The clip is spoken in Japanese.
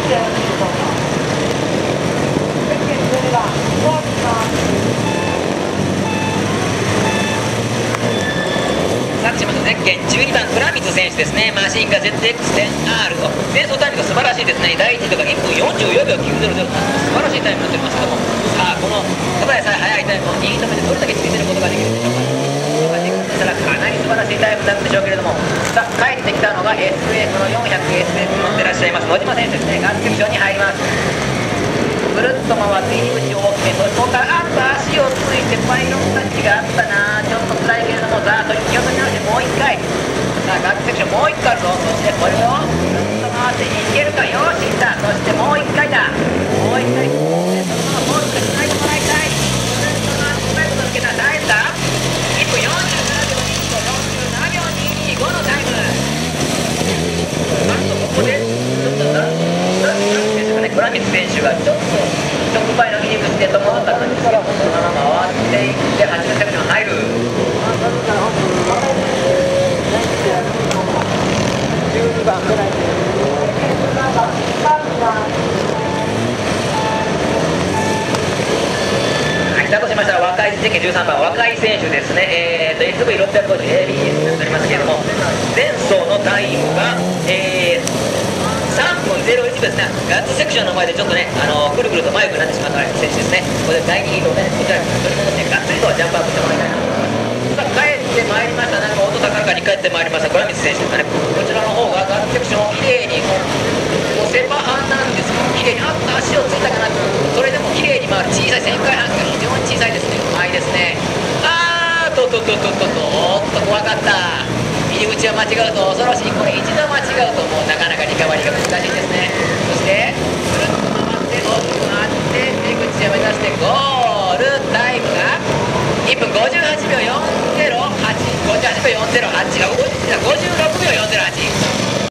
ゼッケン12番倉光選手ですね。マシンガ ZX10R と前走タイムが素晴らしいですね。第1位とか1分44秒900、素晴らしいタイムになっておりますけども、さあこのただでさえ速いタイムを2位止めでどれだけついてることができるでしょうか。かなり素晴らしいタイムになるんでしょうけれども、さあ帰ってきたのが SF の 400SF 乗ってらっしゃいます野島選手ですね。ガッツセクションに入ります。ぐるっと回って入り口を大きめ、そこからあっと足をついてパイロンタッチがあったな。ちょっと辛いけれども、さあ気を取り直してもう1回、さあガッツセクションもう1回あるぞ。そしてこれをぐるっと回っていけるか。よしいった。そしてもう1回だ。もう1回そのままボールがしないでもらいたい。ぐるっと回ってうまいことつけた。大変だ。1分47秒2と47秒225のタイム。あとここでちょっと倉光選手がちょっと直売の入り口で止まったんですけど、そのまま回っていって8セクション入る。12番だとしましたら若いゼッケン13番若い選手ですね。SV650ABS になりますけれども、前走のタイムが、3分01秒ですね。ガッツセクションの前でちょっとね、くるくると前になってしまった選手ですね。これで第2ヒートをね、こちらに取り戻してがっつりとジャンプアップしてもらいたいなと思います。さあ帰ってまいりました。なんか音高らかに帰ってまいりました倉光選手ですかね。こちらの方がガッツセクションをきれいにセパハンなんですけど、きれいにあっと足をついたかなと。それでもきれいに回る小さい旋回半径が非常に小さいですね。うまいですね。おっと怖かった。入り口は間違うと恐ろしい。これ一度間違うともうなかなかリカバリーが難しいですね。そしてぐるっと回って大きく回って出口を目指してゴール。タイムが1分58秒408、58秒408、56秒408。